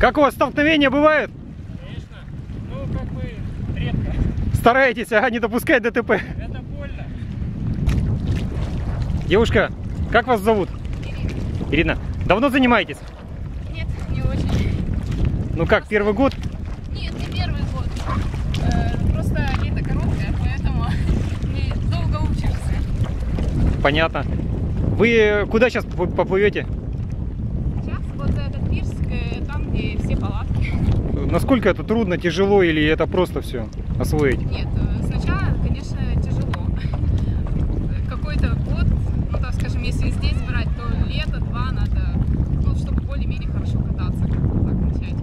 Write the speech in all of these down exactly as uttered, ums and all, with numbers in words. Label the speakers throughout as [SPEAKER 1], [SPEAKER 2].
[SPEAKER 1] Как у вас столкновения бывают?
[SPEAKER 2] Конечно. Ну, как бы, редко.
[SPEAKER 1] Стараетесь, а не допускать ДТП.
[SPEAKER 2] Это больно.
[SPEAKER 1] Девушка, как вас зовут?
[SPEAKER 3] Ирина.
[SPEAKER 1] Ирина. Давно занимаетесь?
[SPEAKER 3] Нет, не очень.
[SPEAKER 1] Ну как, первый год?
[SPEAKER 3] Нет, не первый год. Э, просто лето короткое, поэтому мы долго учишься.
[SPEAKER 1] Понятно. Вы куда сейчас поплывете?
[SPEAKER 3] Сейчас вот этот пирс, э, там, где все палатки.
[SPEAKER 1] Насколько это трудно, тяжело или это просто все освоить?
[SPEAKER 3] Нет, э, сначала, конечно, тяжело. Какой-то год, ну так скажем, если здесь брать, то лето-два надо, ну, чтобы более-менее хорошо кататься, как бы так начать.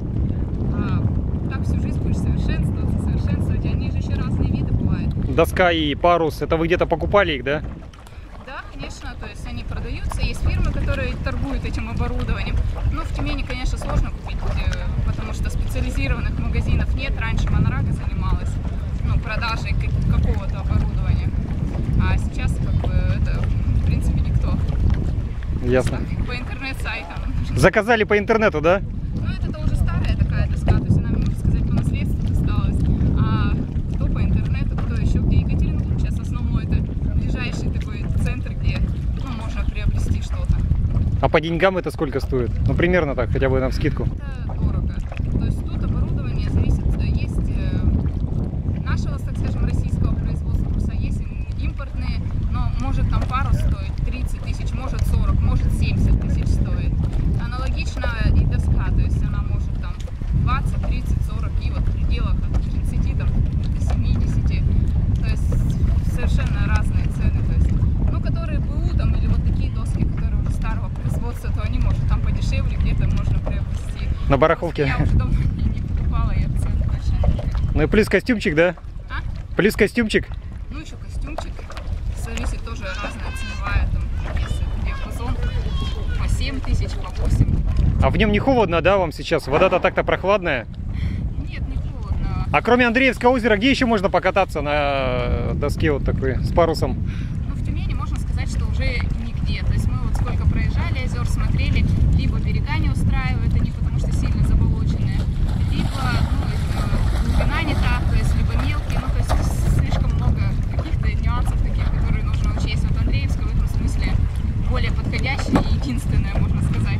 [SPEAKER 3] А так всю жизнь будешь совершенствоваться, совершенствовать, они же еще разные виды бывают.
[SPEAKER 1] Доска и парус, это вы где-то покупали их, да?
[SPEAKER 3] Да, конечно, то есть они продаются, есть фирмы, которые торгуют этим оборудованием. Но в Тюмени, конечно, сложно купить, потому что специализированных магазинов нет. Раньше Монорага занималась, ну, продажей какого-то оборудования, а сейчас, как бы, это, в принципе, никто.
[SPEAKER 1] Ясно.
[SPEAKER 3] По интернет-сайтам.
[SPEAKER 1] Заказали по интернету, да?
[SPEAKER 3] Ну, это уже старая такая доска, то есть она, можно сказать, по наследству досталась. А кто по интернету, кто еще, где Екатеринбург сейчас основной, это ближайший такой центр, где, ну, можно приобрести что-то.
[SPEAKER 1] А по деньгам это сколько стоит? Ну, примерно так, хотя бы на вскидку.
[SPEAKER 3] Это дорого. То есть тут оборудование зависит, есть нашего, так скажем, российского производства паруса, есть импортные, но может там парус стоить тридцать тысяч, может сорок, может семьдесят тысяч стоит. Аналогично и доска, то есть она может там двадцать, тридцать, сорок, и вот в пределах от тридцати там, до семидесяти. То есть совершенно разные цены. То есть, ну, которые БУ там, или вот такие доски, которые уже старого производства, то они, может, там подешевле где-то можно приобрести.
[SPEAKER 1] На барахолке.
[SPEAKER 3] Я уже давно не, не покупала, я цены точно не знаю.
[SPEAKER 1] Ну и плюс костюмчик, да?
[SPEAKER 3] А?
[SPEAKER 1] Плюс костюмчик.
[SPEAKER 3] Ну, еще костюмчик. Зависит тоже разная ценовая, там, если диапазон по семь тысяч, по восемь.
[SPEAKER 1] А в нем не холодно, да, вам сейчас? Вода-то так-то прохладная.
[SPEAKER 3] Нет, не холодно.
[SPEAKER 1] А кроме Андреевского озера, где еще можно покататься на доске вот такой, с парусом?
[SPEAKER 3] Ну, в Тюмени можно сказать, что уже нигде. То есть мы вот сколько проезжали озер, смотрели, либо берега не устраивают, они потому что сильно заболоченные, либо, ну, глубина не та, то есть либо мелкие, ну, то есть слишком много каких-то нюансов таких, которые нужно учесть. Вот Андреевская в этом смысле более подходящая и единственная, можно сказать.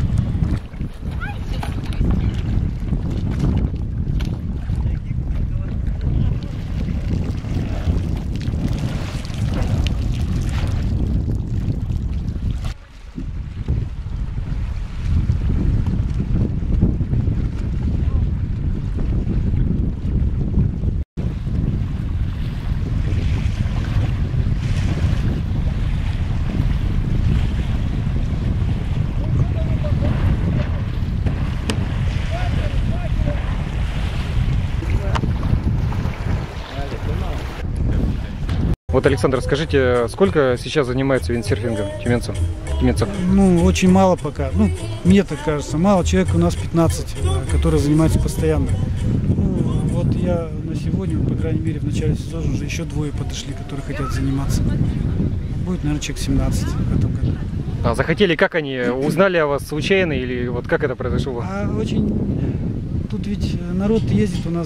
[SPEAKER 1] Вот, Александр, скажите, сколько сейчас занимается виндсерфингом тюменцев? тюменцев?
[SPEAKER 4] Ну, очень мало пока. Ну, мне так кажется, мало. Человек у нас пятнадцать, которые занимаются постоянно. Ну, вот я на сегодня, по крайней мере, в начале сезона уже еще двое подошли, которые хотят заниматься. Будет, наверное, человек семнадцать в этом году.
[SPEAKER 1] А захотели, как они? Узнали о вас случайно или вот как это произошло?
[SPEAKER 4] А очень... Тут ведь народ ездит у нас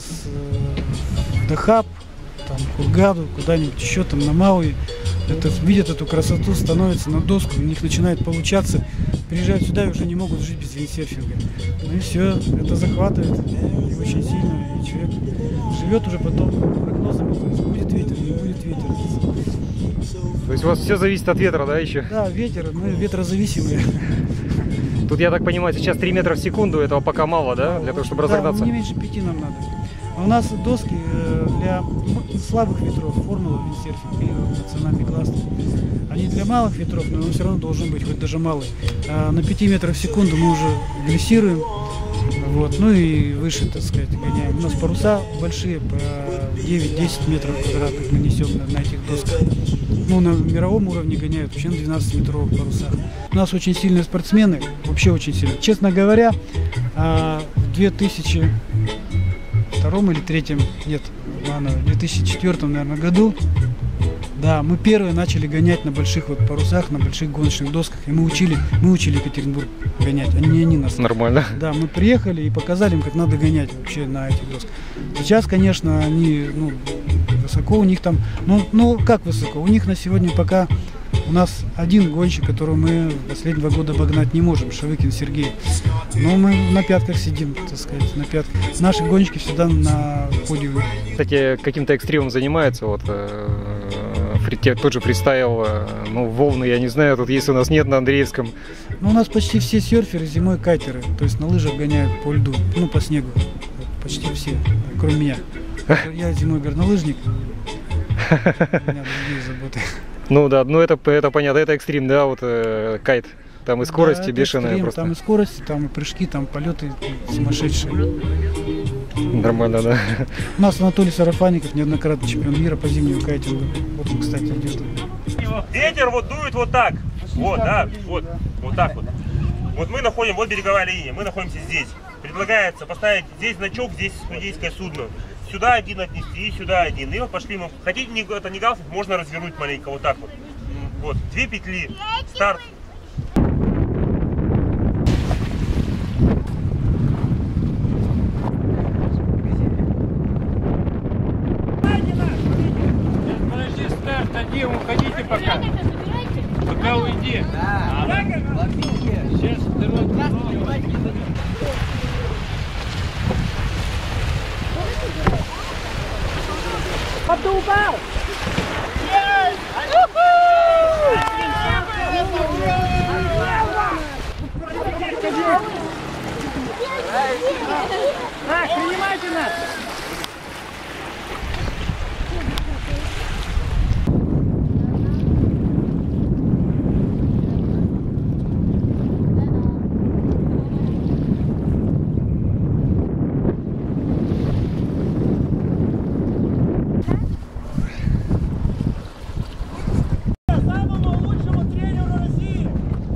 [SPEAKER 4] в Дахаб, там, Хургаду, куда-нибудь еще там на Мауи. Это, видят эту красоту, становятся на доску, у них начинает получаться. Приезжают сюда и уже не могут жить без виндсерфинга. Ну и все, это захватывает и очень сильно. И человек живет уже потом прогнозами, то есть будет ветер, не будет ветер.
[SPEAKER 1] То есть у вас все зависит от ветра, да, еще?
[SPEAKER 4] Да, ветер, мы ветрозависимые.
[SPEAKER 1] Тут, я так понимаю, сейчас три метра в секунду, этого пока мало, да, для того, чтобы разогнаться?
[SPEAKER 4] Да, не меньше пяти нам надо. А у нас доски для слабых ветров, формула виндсерфинг или национальный класс. Они для малых ветров, но он все равно должен быть, хоть даже малый. А на пяти метрах в секунду мы уже глиссируем, вот, ну и выше, так сказать, гоняем. У нас паруса большие, по девять-десять метров квадратных мы несем на, на этих досках. Ну, на мировом уровне гоняют вообще на двенадцатиметровых парусах. У нас очень сильные спортсмены, вообще очень сильные. Честно говоря, в две тысячи втором или третьем, нет, ладно, в две тысячи четвёртом, наверное, году Да, мы первые начали гонять на больших вот парусах, на больших гоночных досках. И мы учили, мы учили Екатеринбург гонять, а не они нас.
[SPEAKER 1] Нормально.
[SPEAKER 4] Да, мы приехали и показали им, как надо гонять вообще на этих досках. Сейчас, конечно, они, ну, высоко у них там, ну, ну, как высоко? У них на сегодня пока у нас один гонщик, которого мы последние два года обогнать не можем, Шавыкин Сергей. Но мы на пятках сидим, так сказать, на пятках. Наши гонщики всегда на подиуме.
[SPEAKER 1] Кстати, каким-то экстримом занимается, вот э, фри- тот же фристайл, э, ну, волны, я не знаю, тут есть у нас нет на Андреевском.
[SPEAKER 4] Ну, у нас почти все серферы зимой кайтеры, то есть на лыжах гоняют по льду, ну, по снегу. Вот, почти все, кроме меня. Я зимой горнолыжник, у меня другие заботы.
[SPEAKER 1] Ну да, ну это, это понятно, это экстрим, да, вот э, кайт. Там и скорость
[SPEAKER 4] Да,
[SPEAKER 1] бешеная
[SPEAKER 4] экстрим,
[SPEAKER 1] просто.
[SPEAKER 4] Там и скорость, там и прыжки, там полеты сумасшедшие.
[SPEAKER 1] Нормально, да.
[SPEAKER 4] У нас Анатолий Сарафанников, неоднократный чемпион мира по зимнему кайтингу. Вот он, кстати, идет.
[SPEAKER 5] Ветер вот дует вот так. Вот, да, вот, вот так вот. Вот мы находим, вот береговая линия, мы находимся здесь. Предлагается поставить здесь значок, здесь судейское судно. Сюда один отнести, сюда один. И вот пошли мы. Хотите, не, это не галстук, можно развернуть маленько, вот так вот. Вот, две петли, старт.
[SPEAKER 2] Подожди, старт, один, уходите пока. Пока уйди. Сейчас второй. Так, принимайте нас! Самому лучшему тренеру России!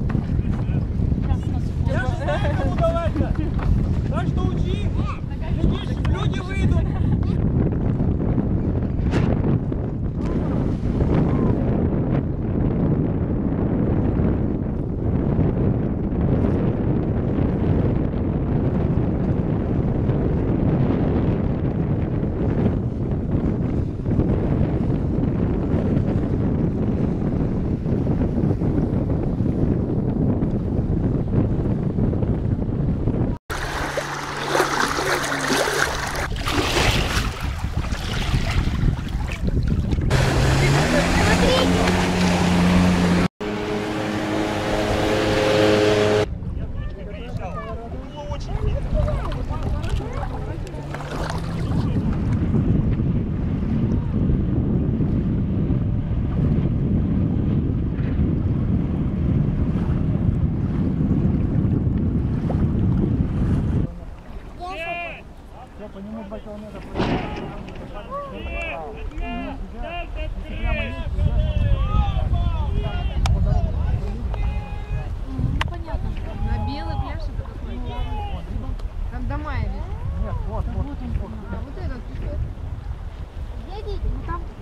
[SPEAKER 2] Я же знаю, кому давать-то! Так что учи! Видишь, люди выйдут!
[SPEAKER 3] На белый пляж это какой? Там дома или? Нет, вот, вот, вот. А вот этот. Ну там